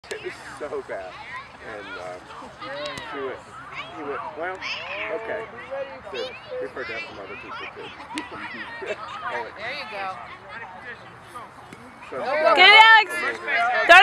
It was so bad. And he went, well, okay. Good. We've heard that from other people too. There you go. So, Get it, Alex!